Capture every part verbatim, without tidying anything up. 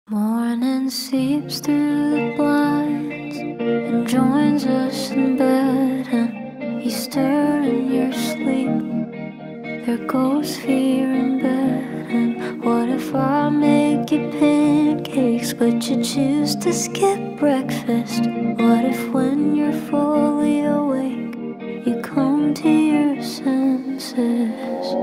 Morning seeps through the blinds and joins us in bed, and you stir in your sleep. There goes fear in bed. And what if I make you pancakes, but you choose to skip breakfast? What if when you're fully awake, you come to your senses?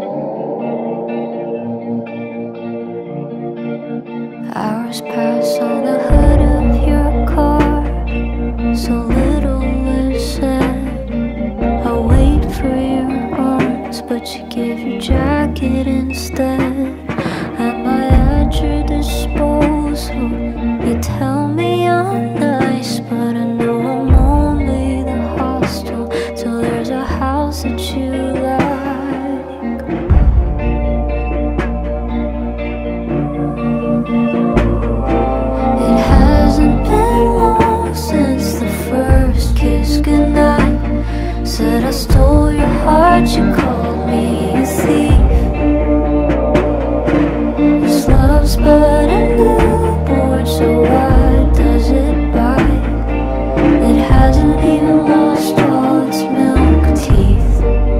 Hours pass on the hood of your car, so little is said. I wait for your arms, but you give your jacket instead. Am I at your disposal? You tell me I'm nice, but I know I'm only the hostel till there's a house that you like. It hasn't been long since the first kiss goodnight. Said I stole your heart, you called me a thief. This love's but a newborn, so why does it bite? It hasn't even lost all its milk teeth.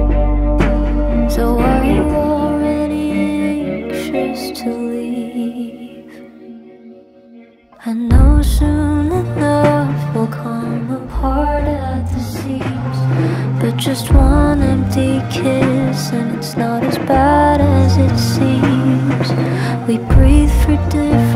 So are you already anxious to leave? I know soon enough we'll come apart at the seams, but just one empty kiss and it's not as bad as it seems. We breathe for different